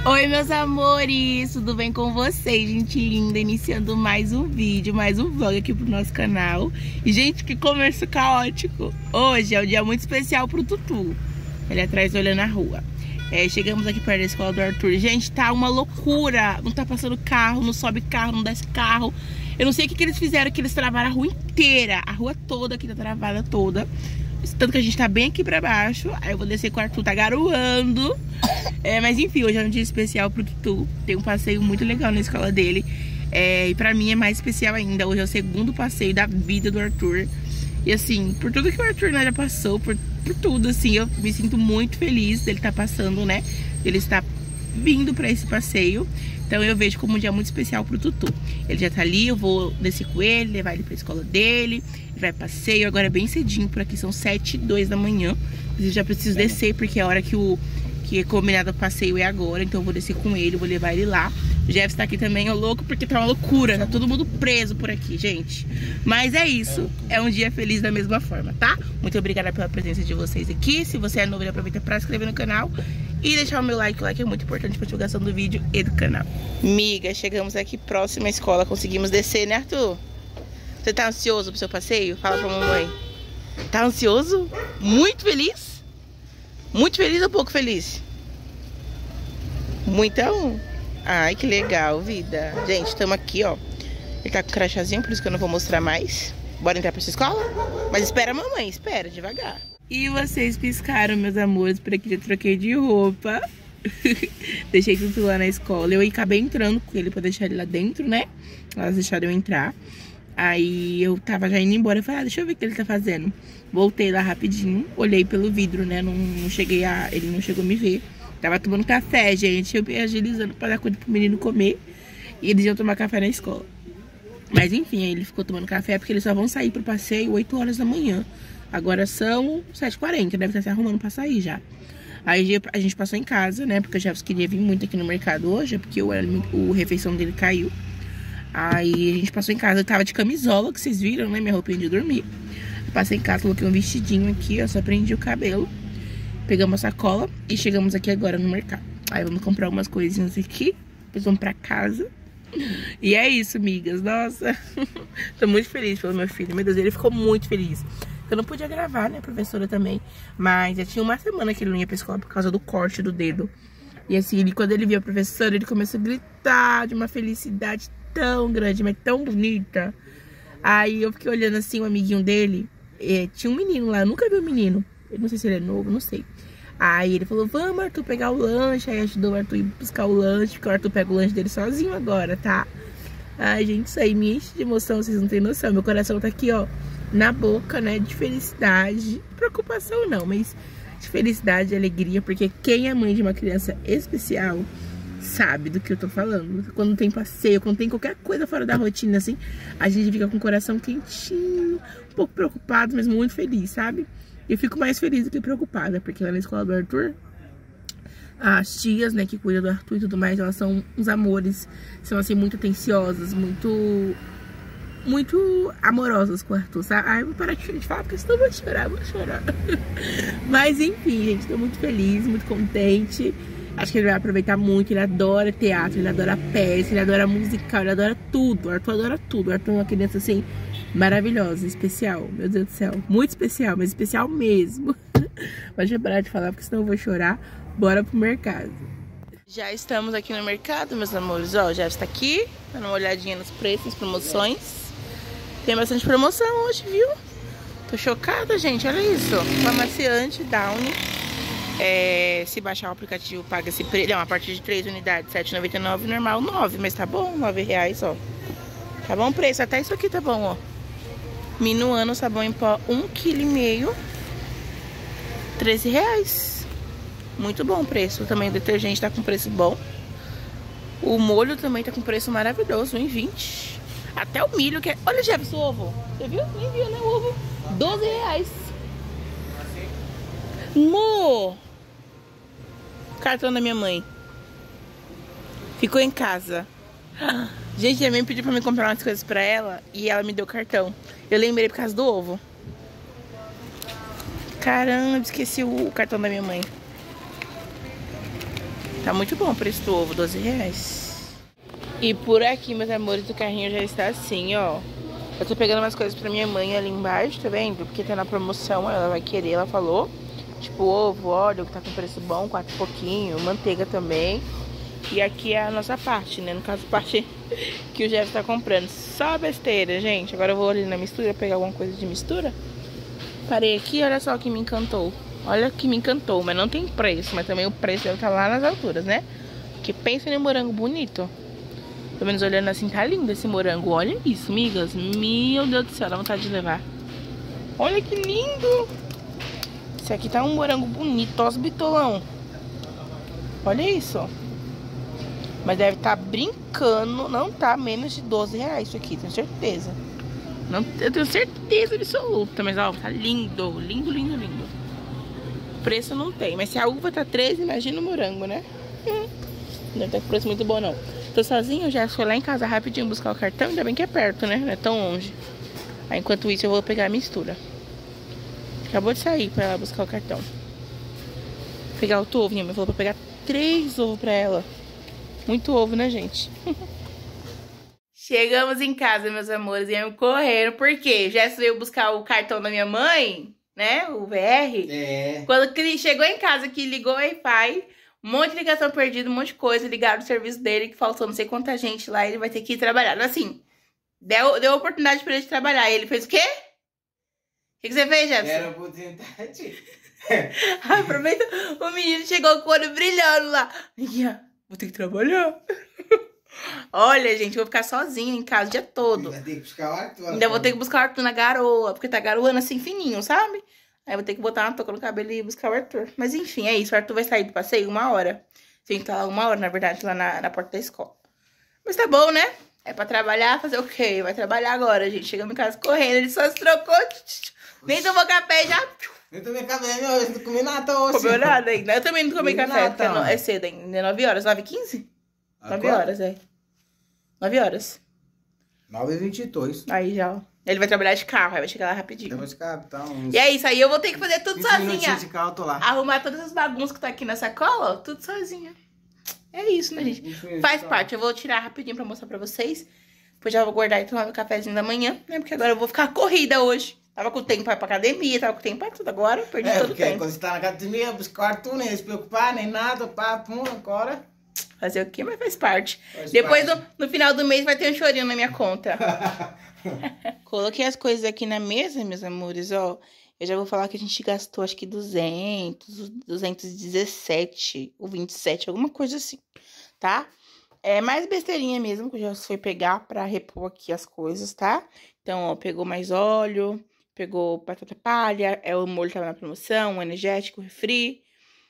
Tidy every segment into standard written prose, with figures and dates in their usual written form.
Oi, meus amores, tudo bem com vocês, gente linda? Iniciando mais um vídeo, mais um vlog aqui pro nosso canal. E, gente, que começo caótico. Hoje é um dia muito especial pro Tutu. Ele atrás olhando a rua. Chegamos aqui perto da escola do Arthur. Gente, tá uma loucura. Não tá passando carro, não sobe carro, não desce carro. Eu não sei o que eles fizeram, que eles travaram a rua inteira. A rua toda aqui tá travada toda. Tanto que a gente tá bem aqui pra baixo. Aí eu vou descer com o Arthur, tá garoando. Mas enfim, hoje é um dia especial pro Tutu. Tem um passeio muito legal na escola dele. E pra mim é mais especial ainda. Hoje é o segundo passeio da vida do Arthur. E assim, por tudo que o Arthur já passou, por tudo, assim, eu me sinto muito feliz dele estar passando, né? Ele está vindo pra esse passeio. Então eu vejo como um dia muito especial pro Tutu. Ele já tá ali, eu vou descer com ele, levar ele pra escola dele. Ele vai passeio, agora é bem cedinho por aqui, são 7h02 da manhã. Eu já preciso descer, porque a hora que é combinado o passeio é agora. Então eu vou descer com ele, vou levar ele lá. O Jeff tá aqui também, louco, porque tá uma loucura. Tá todo mundo preso por aqui, gente. Mas é isso, é um dia feliz da mesma forma, tá? Muito obrigada pela presença de vocês aqui. Se você é novo, aproveita pra se inscrever no canal e deixar o meu like. O like é muito importante pra divulgação do vídeo e do canal. Miga, chegamos aqui próximo à escola. Conseguimos descer, né, Arthur? Você tá ansioso pro seu passeio? Fala pra mamãe. Tá ansioso? Muito feliz? Muito feliz ou pouco feliz? Muitão? Ai, que legal, vida. Gente, estamos aqui, ó. Ele tá com o crachazinho, por isso que eu não vou mostrar mais. Bora entrar pra sua escola? Mas espera a mamãe, espera, devagar. E vocês piscaram, meus amores, por aqui já troquei de roupa. Deixei tudo lá na escola. Eu acabei entrando com ele pra deixar ele lá dentro, né? Elas deixaram eu entrar. Aí eu tava já indo embora. Eu falei, deixa eu ver o que ele tá fazendo. Voltei lá rapidinho, olhei pelo vidro, né? Ele não chegou a me ver. Tava tomando café, gente. Eu me agilizando pra dar conta pro menino comer. E eles iam tomar café na escola. Mas enfim, aí ele ficou tomando café porque eles só vão sair pro passeio 8 horas da manhã. Agora são 7h40, deve estar se arrumando pra sair já. Aí a gente passou em casa, né? Porque o Jefferson queria vir muito aqui no mercado hoje, porque o refeição dele caiu. Aí a gente passou em casa, eu tava de camisola, que vocês viram, né? Minha roupinha de dormir. Passei em casa, coloquei um vestidinho aqui, ó, só prendi o cabelo. Pegamos a sacola e chegamos aqui agora no mercado. Aí vamos comprar algumas coisinhas aqui, depois vamos pra casa. E é isso, amigas. Nossa, tô muito feliz pelo meu filho. Meu Deus, ele ficou muito feliz. Eu não podia gravar, né, professora também. Mas já tinha uma semana que ele não ia pra escola por causa do corte do dedo. E assim, quando ele viu a professora, ele começou a gritar de uma felicidade tão grande, mas tão bonita. Aí eu fiquei olhando assim, o amiguinho dele. Tinha um menino lá, eu nunca vi um menino. Eu não sei se ele é novo, não sei. Aí ele falou, vamos, Arthur, pegar o lanche. Aí ajudou o Arthur a ir buscar o lanche, porque o Arthur pega o lanche dele sozinho agora, tá? Ai, gente, isso aí me enche de emoção, vocês não têm noção. Meu coração tá aqui, ó, na boca, né, de felicidade. Preocupação não, mas de felicidade e alegria, porque quem é mãe de uma criança especial sabe do que eu tô falando. Quando tem passeio, quando tem qualquer coisa fora da rotina, assim, a gente fica com o coração quentinho, um pouco preocupado, mas muito feliz, sabe? Eu fico mais feliz do que preocupada, porque lá na escola do Arthur, as tias, né, que cuidam do Arthur e tudo mais, elas são uns amores, são assim, muito atenciosas, muito amorosas com o Arthur, sabe? Ai, eu vou parar de falar, porque senão eu vou chorar. Mas enfim, gente, tô muito feliz, muito contente. Acho que ele vai aproveitar muito, ele adora teatro, ele adora peça, ele adora musical, ele adora tudo. O Arthur adora tudo. O Arthur é uma criança assim, maravilhosa, especial. Meu Deus do céu, muito especial, mas especial mesmo. Pode parar de falar, porque senão eu vou chorar. Bora pro mercado. Já estamos aqui no mercado, meus amores. Ó, já está aqui, dando uma olhadinha nos preços, promoções. Tem bastante promoção hoje, viu? Tô chocada, gente, olha isso. Amaciante, Downy. Se baixar o aplicativo, paga esse preço. Não, a partir de 3 unidades, R$7,99, normal 9, mas tá bom, R$9, ó. Tá bom o preço, até isso aqui tá bom, ó. Minuano, sabão em pó, 1,5 kg, R$13. Muito bom o preço. Também o detergente tá com preço bom. O molho também tá com preço maravilhoso, R$1,20. Até o milho que é... Olha, Jefferson, o ovo. Você viu? Nem viu, né, o ovo? R$12. Mo! Cartão da minha mãe. Ficou em casa. Gente, a minha mãe pediu pra mim comprar umas coisas pra ela e ela me deu o cartão. Eu lembrei por causa do ovo. Caramba, esqueci o cartão da minha mãe. Tá muito bom o preço do ovo, 12 reais. E por aqui, meus amores, o carrinho já está assim, ó. Eu tô pegando umas coisas pra minha mãe ali embaixo, tá vendo? Porque tá na promoção, ela vai querer, ela falou. Tipo, ovo, óleo, que tá com preço bom, 4 e pouquinho, manteiga também. E aqui é a nossa parte, né? No caso, a parte que o Jeff tá comprando. Só besteira, gente. Agora eu vou ali na mistura, pegar alguma coisa de mistura. Parei aqui, olha só o que me encantou. Olha o que me encantou, mas não tem preço. Mas também o preço deve estar lá nas alturas, né? Porque pensa em morango bonito. Pelo menos olhando assim, tá lindo esse morango. Olha isso, migas. Meu Deus do céu, dá vontade de levar. Olha que lindo. Esse aqui tá um morango bonito, ó os bitolão. Olha isso. Mas deve estar brincando, não tá menos de 12 reais isso aqui, tenho certeza. Não, eu tenho certeza absoluta, mas ó, tá lindo, lindo, lindo, lindo. Preço não tem, mas se a uva tá 13, imagina o morango, né? Não deve ter preço muito bom não. Tô sozinha, já fui lá em casa rapidinho buscar o cartão, ainda bem que é perto, né? Não é tão longe. Aí enquanto isso eu vou pegar a mistura. Acabou de sair pra ela buscar o cartão. Pegar outro ovo, minha mãe falou pra pegar 3 ovos pra ela. Muito ovo, né, gente? Chegamos em casa, meus amores, e eu correndo. Por quê? Já veio buscar o cartão da minha mãe, né? O VR. É. Quando chegou em casa, que ligou o Wi-Fi, um monte de ligação perdida, um monte de coisa. Ligaram o serviço dele, que faltou não sei quanta gente lá. Ele vai ter que ir trabalhar. Assim, deu oportunidade pra ele de trabalhar. E ele fez o quê? O que você fez, Jefferson? Era oportunidade. Aproveita, o menino chegou com o olho brilhando lá. Vou ter que trabalhar. Olha, gente, eu vou ficar sozinha em casa o dia todo. Ainda tem que buscar o Arthur. Ainda vou ter que buscar o Arthur na garoa, porque tá garoando assim fininho, sabe? Aí eu vou ter que botar uma touca no cabelo e buscar o Arthur. Mas enfim, é isso. O Arthur vai sair do passeio 1 hora. Tem que estar lá 1 hora, na verdade, lá na porta da escola. Mas tá bom, né? É pra trabalhar, fazer o quê? Vai trabalhar agora, gente. Chegamos em casa correndo, ele só se trocou. Nem tomou café já. Eu tomei café, eu não comi nada hoje. Comeu nada ainda. Eu também não tomei Comi café, nada, porque não. é cedo ainda. É 9 horas, 9h15? 9 Agora? horas, é. 9 horas. 9h22. Aí já, ó. Ele vai trabalhar de carro, aí vai chegar lá rapidinho. Depois de cá, tá uns... E é isso, aí eu vou ter que fazer tudo 20 sozinha. minutinhos de carro, eu tô lá. Arrumar todas as bagunças que tá aqui na sacola, ó, tudo sozinha. É isso, né, gente? Faz parte. Eu vou tirar rapidinho pra mostrar pra vocês. Depois já vou guardar e tomar meu cafezinho da manhã, né? Porque agora eu vou ficar corrida hoje. Tava com tempo pra ir pra academia, tava com tempo pra tudo. Agora perdi todo o porque tempo. quando você tá na academia, buscar o Arthur, nem se preocupar, nem nada, pá, pum, agora... Fazer o quê? Mas faz parte. Faz Depois, parte. no final do mês, vai ter um chorinho na minha conta. Coloquei as coisas aqui na mesa, meus amores, ó. Eu já vou falar que a gente gastou, acho que 217 ou 27, alguma coisa assim, tá? É mais besteirinha mesmo, que eu já fui pegar pra repor aqui as coisas, tá? Então, ó, pegou mais óleo, pegou batata palha, o molho tava na promoção, energético, refri,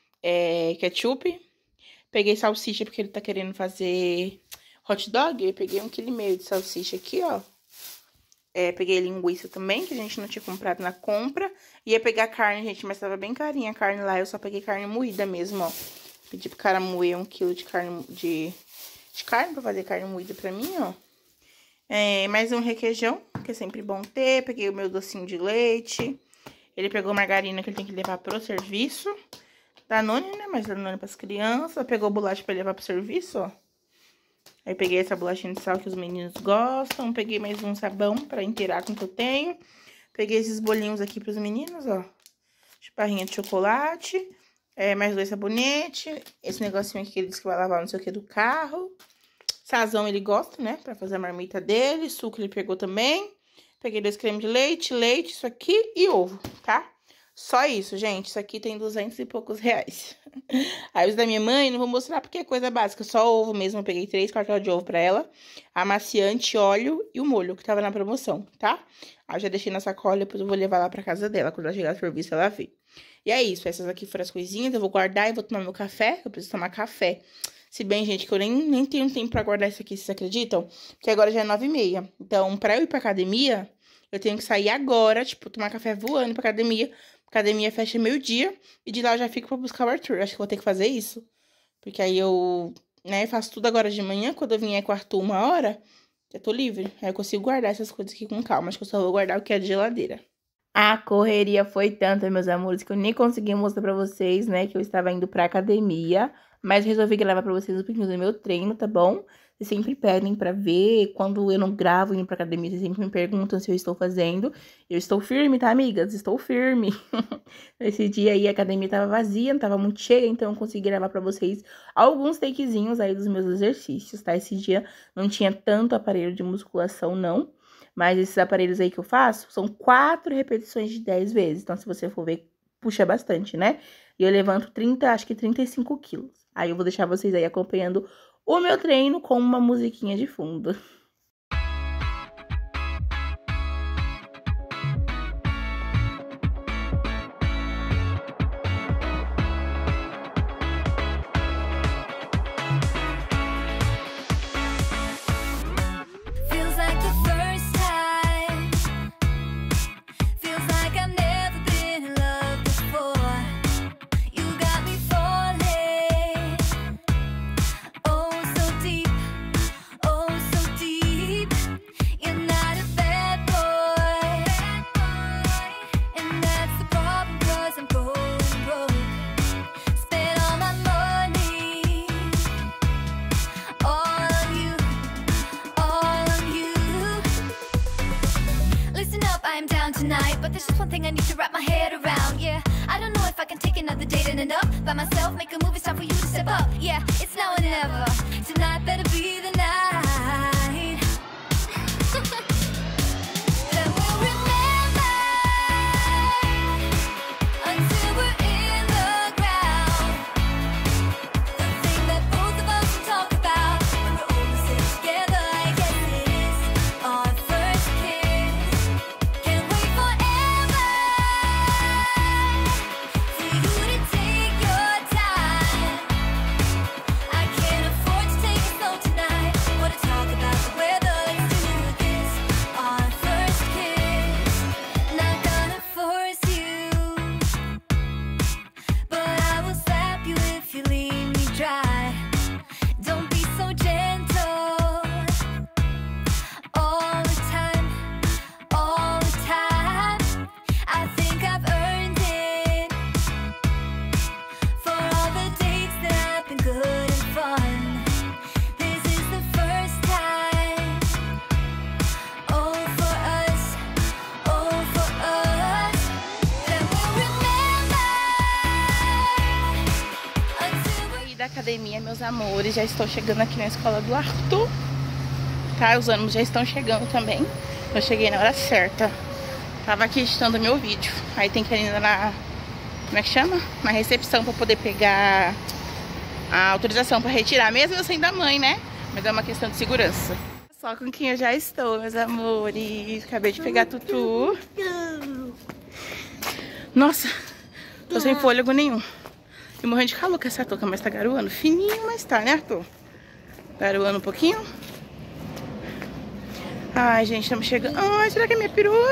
ketchup. Peguei salsicha porque ele tá querendo fazer hot dog. Eu peguei 1,5 kg de salsicha aqui, ó. Peguei linguiça também, que a gente não tinha comprado na compra. Ia pegar carne, gente, mas tava bem carinha a carne lá. Eu só peguei carne moída mesmo, ó. Pedi pro cara moer 1 kg de carne, de carne pra fazer carne moída pra mim, ó. Mais um requeijão, que é sempre bom ter. Peguei o meu docinho de leite. Ele pegou margarina que ele tem que levar pro serviço. Danone, né? Mas Danone pras crianças. Pegou bolacha pra levar pro serviço, ó. Aí peguei essa bolachinha de sal que os meninos gostam. Peguei mais um sabão pra inteirar com o que eu tenho. Peguei esses bolinhos aqui pros meninos, ó. Barrinha de chocolate. Mais 2 sabonetes. Esse negocinho aqui que ele disse que vai lavar não sei o que do carro. Sazão ele gosta, né? Pra fazer a marmita dele. Suco ele pegou também. Peguei 2 cremes de leite, isso aqui e ovo, tá? Só isso, gente. Isso aqui tem 200 e poucos reais. Aí os da minha mãe, não vou mostrar porque é coisa básica. Só ovo mesmo. Eu peguei 3 quartos de ovo pra ela. Amaciante, óleo e o molho que tava na promoção, tá? Aí eu já deixei na sacola. Depois eu vou levar lá pra casa dela. Quando ela chegar do serviço, ela vê. E é isso. Essas aqui foram as coisinhas. Eu vou guardar e vou tomar meu café. Eu preciso tomar café. Se bem, gente, que eu nem tenho tempo pra guardar isso aqui, vocês acreditam? Porque agora já é 9h30. Então, pra eu ir pra academia, eu tenho que sair agora, tipo, tomar café voando pra academia. Academia fecha 12h e de lá eu já fico pra buscar o Arthur. Acho que vou ter que fazer isso. Porque aí eu, né, faço tudo agora de manhã. Quando eu vier com o Arthur 1 hora, já tô livre. Aí eu consigo guardar essas coisas aqui com calma. Acho que eu só vou guardar o que é de geladeira. A correria foi tanta, meus amores, que eu nem consegui mostrar pra vocês, né, que eu estava indo pra academia. Mas resolvi gravar pra vocês um pouquinho do meu treino, tá bom? Vocês sempre pedem pra ver, quando eu não gravo indo pra academia, vocês sempre me perguntam se eu estou fazendo. Eu estou firme, tá, amigas? Estou firme. Esse dia aí a academia tava vazia, não tava muito cheia, então eu consegui gravar pra vocês alguns takezinhos aí dos meus exercícios, tá? Esse dia não tinha tanto aparelho de musculação, não. Mas esses aparelhos aí que eu faço, são 4 repetições de 10 vezes. Então, se você for ver, puxa bastante, né? E eu levanto 30, acho que 35 quilos. Aí eu vou deixar vocês aí acompanhando o meu treino com uma musiquinha de fundo. Tonight, but there's just one thing I need to wrap my head around. Yeah, I don't know if I can take another date and end up by myself. Make a movie, it's time for you to step up. Yeah, it's now or never. Tonight better be the night. That we'll remember until we're in the ground. The thing that both of us talk about when we're all sitting together. I guess it is our first kiss. Can't wait forever for you to take your time. I can't afford to take it slow tonight. Wanna talk about the weather? Let's do this. Our first kiss. Not gonna force you, but I will slap you if you leave me dry. Don't be so gentle all the time, all the time. I think I've earned it for all the dates that have been good and fun. This is the first time. Oh, for us, oh, for us, that we'll remember until we're E da academia, meus amores, já estou chegando aqui na escola do Arthur. Tá, os ânimos já estão chegando também. Eu cheguei na hora certa. Tava aqui editando meu vídeo. Aí tem que ir ainda na... Como é que chama? Na recepção pra poder pegar a autorização pra retirar. Mesmo eu sendo a mãe, né? Mas é uma questão de segurança. Só com quem eu já estou, meus amores. Acabei de pegar a Tutu. Nossa, tô sem fôlego nenhum. E morrendo de calor com essa touca, mas tá garoando fininho, mas tá, né, Arthur? Garoando um pouquinho. Ai, gente, estamos chegando. Ai, será que é minha perua?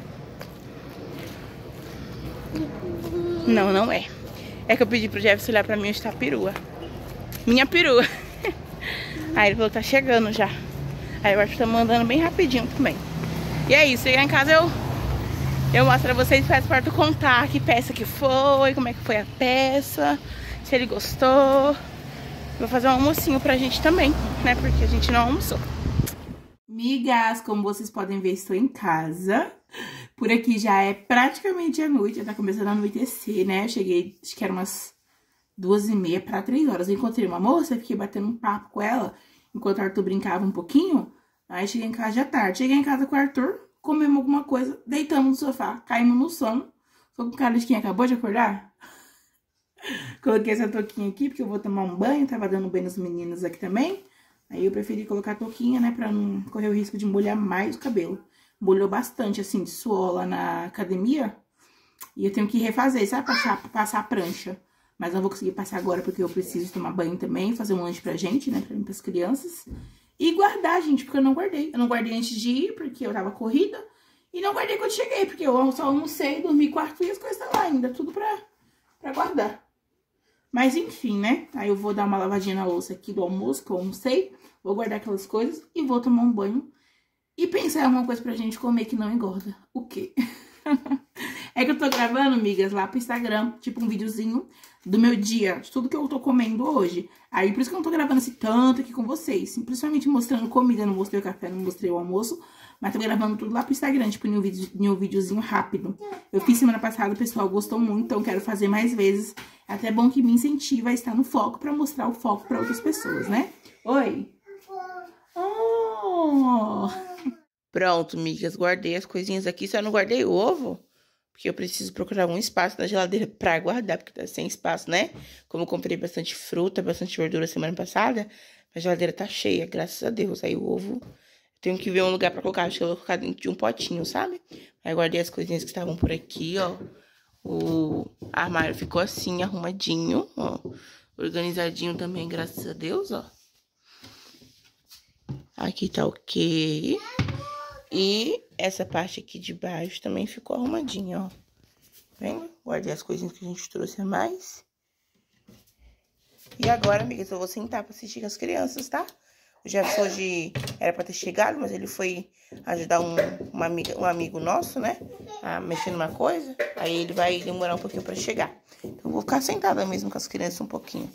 Não, não é. É que eu pedi pro Jefferson olhar pra mim onde tá a perua. Minha perua. Aí ele falou que tá chegando já. Aí eu acho que tá mandando bem rapidinho também. E é isso, chegar em casa eu mostro pra vocês, peço para Arthur contar que peça que foi, como é que foi a peça, se ele gostou. Vou fazer um almocinho pra gente também, né? Porque a gente não almoçou. Migas, como vocês podem ver, estou em casa. Por aqui já é praticamente a noite, já tá começando a anoitecer, né? Eu cheguei, acho que era umas 2h30 para 3 horas. Eu encontrei uma moça, fiquei batendo um papo com ela, enquanto o Arthur brincava um pouquinho. Aí cheguei em casa já tarde. Cheguei em casa com o Arthur, comemos alguma coisa, deitamos no sofá, caímos no sono. Tô com cara de quem acabou de acordar. Coloquei essa touquinha aqui, porque eu vou tomar um banho, tava dando banho nos meninos aqui também. Aí eu preferi colocar a touquinha, né, pra não correr o risco de molhar mais o cabelo. Molhou bastante, assim, de suor lá na academia. E eu tenho que refazer, sabe, passar a prancha. Mas não vou conseguir passar agora, porque eu preciso tomar banho também, fazer um lanche pra gente, né, pra mim, pras crianças. E guardar, gente, porque eu não guardei. Eu não guardei antes de ir, porque eu tava corrida. E não guardei quando cheguei, porque eu só almocei, dormi com o Arthur e as coisas estão lá ainda, tudo pra guardar. Mas enfim, né? Aí eu vou dar uma lavadinha na louça aqui do almoço, que eu almocei. Vou guardar aquelas coisas e vou tomar um banho. E pensar em alguma coisa pra gente comer que não engorda. O quê? É que eu tô gravando, amigas, lá pro Instagram, tipo um videozinho do meu dia, de tudo que eu tô comendo hoje. Aí, por isso que eu não tô gravando assim tanto aqui com vocês. Principalmente mostrando comida, não mostrei o café, não mostrei o almoço. Mas tô gravando tudo lá pro Instagram, tipo, em um videozinho rápido. Eu fiz semana passada, o pessoal gostou muito, então eu quero fazer mais vezes. É até bom que me incentiva a estar no foco pra mostrar o foco pra outras pessoas, né? Oi! Oh! Pronto, amigas, guardei as coisinhas aqui, só não guardei o ovo, porque eu preciso procurar um espaço na geladeira pra guardar, porque tá sem espaço, né? Como eu comprei bastante fruta, bastante verdura semana passada, a geladeira tá cheia, graças a Deus. Aí o ovo, tenho que ver um lugar pra colocar, acho que eu vou colocar dentro de um potinho, sabe? Aí guardei as coisinhas que estavam por aqui, ó. O armário ficou assim, arrumadinho, ó. Organizadinho também, graças a Deus, ó. Aqui tá ok. E essa parte aqui de baixo também ficou arrumadinha, ó. Vendo? Guardei as coisinhas que a gente trouxe a mais. E agora, amigas, eu vou sentar pra assistir com as crianças, tá? O Jefferson hoje era pra ter chegado, mas ele foi ajudar um amigo nosso, né? A mexer numa coisa. Aí ele vai demorar um pouquinho pra chegar. Então eu vou ficar sentada mesmo com as crianças um pouquinho.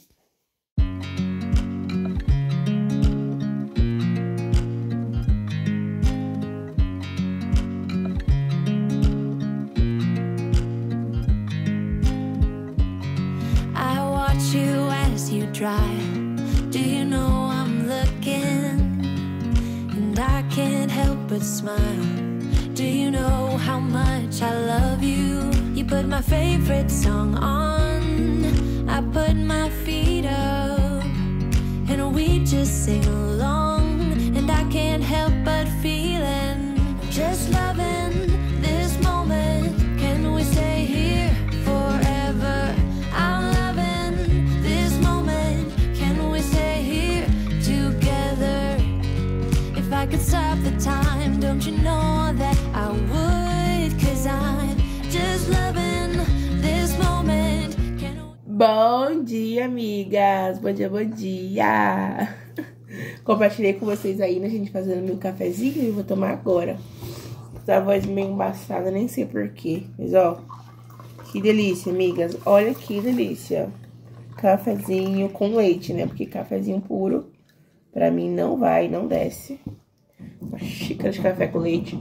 Do you know I'm looking, and I can't help but smile. Do you know how much I love you? You put my favorite song on, I put my feet up, and we just sing along. And I can't help but feeling, just loving this moment. Can we stay here forever? I'm loving this moment. Can we stay here together? If I could stop the time, don't you know that I would? 'Cause I'm just loving this moment. Bom dia, amigas! Bom dia, bom dia! Compartilhei com vocês aí, né, gente, fazendo meu cafezinho, e vou tomar agora. Essa voz meio embaçada, nem sei porquê. Mas, ó, que delícia, amigas. Olha que delícia. Cafezinho com leite, né? Porque cafezinho puro, pra mim, não vai, não desce. Uma xícara de café com leite.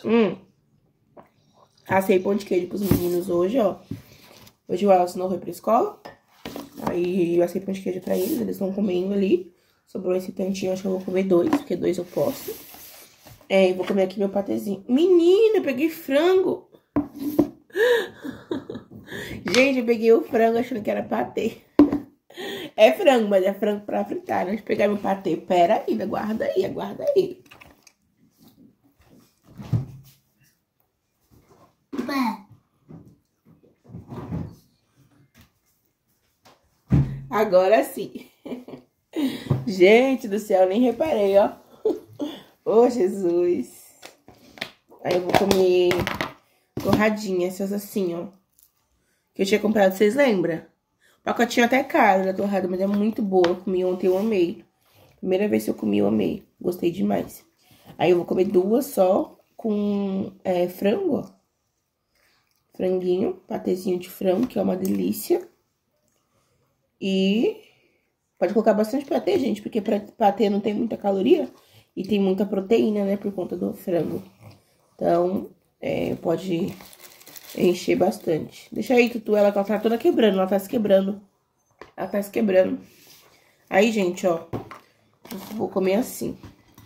Assei pão de queijo pros meninos hoje, ó. Hoje o Elcio não foi pra escola. Aí eu assei pão de queijo pra eles, eles estão comendo ali. Sobrou esse tantinho, acho que eu vou comer 2, porque 2 eu posso. É, eu vou comer aqui meu patezinho. Menina, eu peguei frango. Gente, eu peguei o frango achando que era patê. É frango, mas é frango pra fritar, né? Deixa eu pegar meu patê. Pera aí, aguarda aí, aguarda aí. Agora sim. Gente do céu, nem reparei, ó. Ô, Jesus. Aí eu vou comer torradinha, essas assim, ó. Que eu tinha comprado, vocês lembram? O pacotinho até caro da torrada, mas é muito boa. Eu comi ontem, eu amei. Primeira vez que eu comi, eu amei. Gostei demais. Aí eu vou comer 2 só com frango, ó. Franguinho, patezinho de frango, que é uma delícia. E pode colocar bastante patê, gente, porque patê não tem muita caloria e tem muita proteína, né, por conta do frango. Então, pode encher bastante. Deixa aí, Tutu, ela tá toda quebrando, ela tá se quebrando. Ela tá se quebrando. Aí, gente, ó, vou comer assim.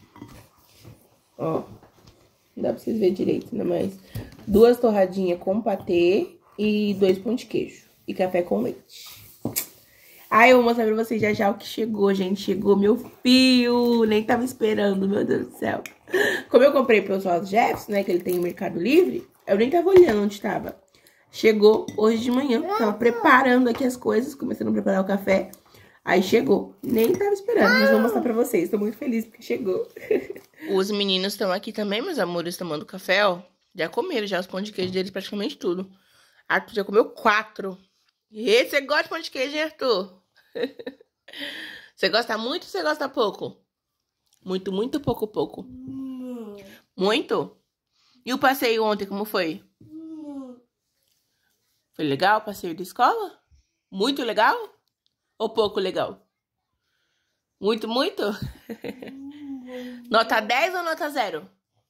Ó, não dá pra vocês verem direito, né, mas 2 torradinhas com patê e 2 pão de queijo e café com leite. Ai, eu vou mostrar pra vocês já já o que chegou, gente. Chegou meu fio. Nem tava esperando, meu Deus do céu. Como eu comprei pro Oswaldo Jefferson, né, que ele tem no Mercado Livre, eu nem tava olhando onde tava. Chegou hoje de manhã. Tava preparando aqui as coisas, começando a preparar o café. Aí chegou. Nem tava esperando, mas vou mostrar pra vocês. Tô muito feliz porque chegou. Os meninos estão aqui também, meus amores, tomando café, ó. Já comeram já os pão de queijo deles, praticamente tudo. Arthur já comeu 4. E você gosta de pão de queijo, hein, Arthur? Você gosta muito ou você gosta pouco? Muito, muito, pouco, pouco. Muito? E o passeio ontem, como foi? Foi legal o passeio da escola? Muito legal? Ou pouco legal? Muito, muito? Nota 10 ou nota 0?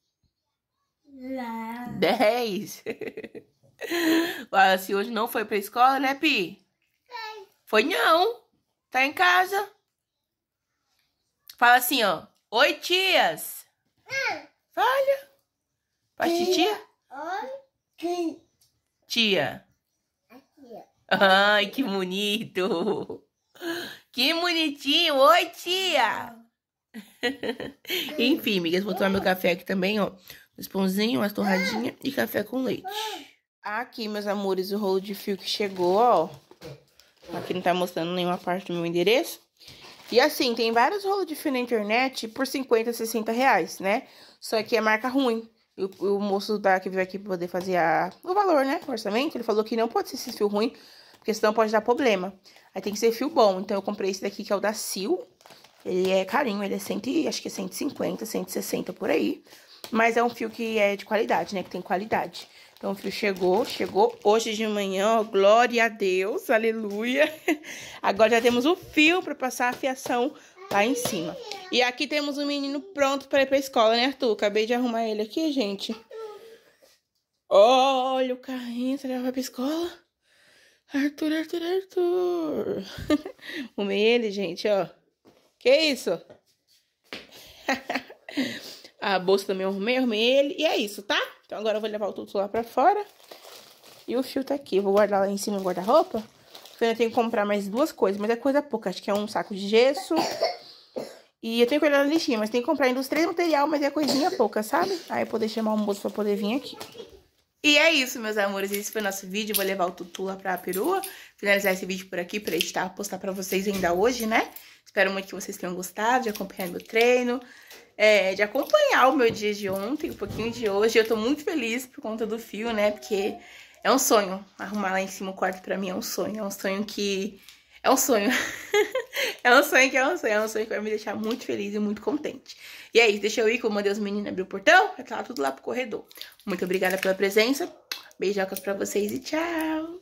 10. Wallace hoje não foi pra escola, né, Pi? Foi não. Tá em casa. Fala assim, ó. Oi, tias. Fala. Faz titia? Oi. Tia. Ai, que bonito. Que bonitinho. Oi, tia. Enfim, amigas, vou tomar meu café aqui também, ó. Um pãozinho, umas torradinhas e café com leite. Aqui, meus amores, o rolo de fio que chegou, ó. Aqui não tá mostrando nenhuma parte do meu endereço. E assim, tem vários rolos de fio na internet por 50, 60 reais, né? Só que é marca ruim. E o moço que veio aqui pra poder fazer o valor, né? O orçamento, ele falou que não pode ser esse fio ruim, porque senão pode dar problema. Aí tem que ser fio bom. Então eu comprei esse daqui, que é o da Sil. Ele é carinho, ele é acho que é 150, 160 por aí. Mas é um fio que é de qualidade, né? Que tem qualidade. Então o fio chegou hoje de manhã, ó, glória a Deus, aleluia. Agora já temos o fio para passar a fiação lá em cima. E aqui temos o menino pronto para ir pra escola, né, Arthur? Acabei de arrumar ele aqui, gente. Olha o carrinho, será que vai pra escola? Arthur. Arrumei ele, gente, ó. Que isso? A bolsa também eu arrumei ele. E é isso, tá? Então agora eu vou levar o tudo lá pra fora. E o fio tá aqui. Eu vou guardar lá em cima no guarda-roupa. Eu ainda tenho que comprar mais 2 coisas, mas é coisa pouca. Acho que é um saco de gesso. E eu tenho que olhar na listinha, mas tem que comprar ainda os 3 material, mas é coisinha pouca, sabe? Aí eu poder chamar o moço pra poder vir aqui. E é isso, meus amores. Esse foi o nosso vídeo. Eu vou levar o Tutu lá pra perua. Finalizar esse vídeo por aqui pra editar, postar pra vocês ainda hoje, né? Espero muito que vocês tenham gostado de acompanhar meu treino. De acompanhar o meu dia de ontem, um pouquinho de hoje. Eu tô muito feliz por conta do fio, né? Porque é um sonho. Arrumar lá em cima o quarto pra mim é um sonho. É um sonho que... É um sonho. É um sonho que vai me deixar muito feliz e muito contente. E é isso, deixa eu ir, que eu mandei os meninos abrir o portão. Vai estar tudo lá pro corredor. Muito obrigada pela presença. Beijocas pra vocês e tchau!